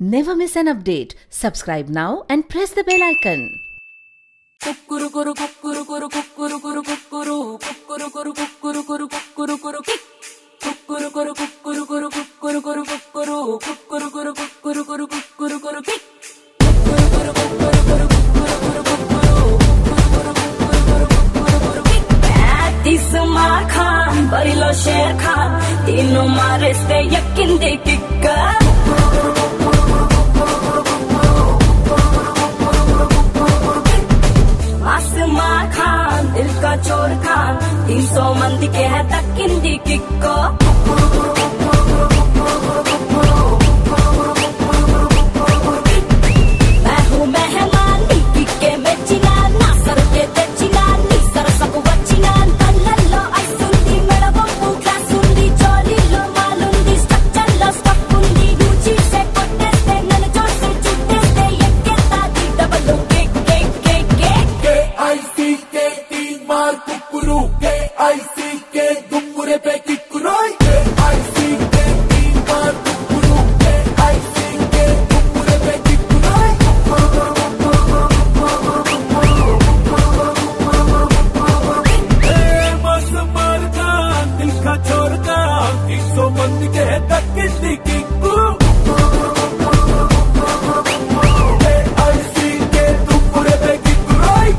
Never miss an update. Subscribe now and press the bell icon. Simha Khan, Barilo Sher Khan, Tino Mares te yakin de kikka. Simha Khan, dil ka chor Khan, 300 mandi ke hai takin di kikko. मैं हूँ मेहमान नीकी के में चिना ना sir के ते चिना नी सर सब वचिना तल्लो आई सुंदी मेरा बम्बू क्लास सुंदी चोली लो मालूंदी स्ट्रक्चर लो स्टॉक कुंदी ऊंची से कोटे से नन जोर से चुट्टे से ये के तादी डबल के आई सी के तीन मार कुकुरू के आई सी के दुम्बुरे पे किकुरोई के आई सी के तीन मार कुकुरू के आई सी के दुम्बुरे पे किकुरोई मस्त मार का दिल का चोर का 300 मंदी के तकिंदी किकू के आई सी के दुम्बुरे पे किकुरोई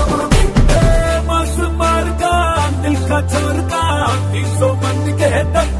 Hey,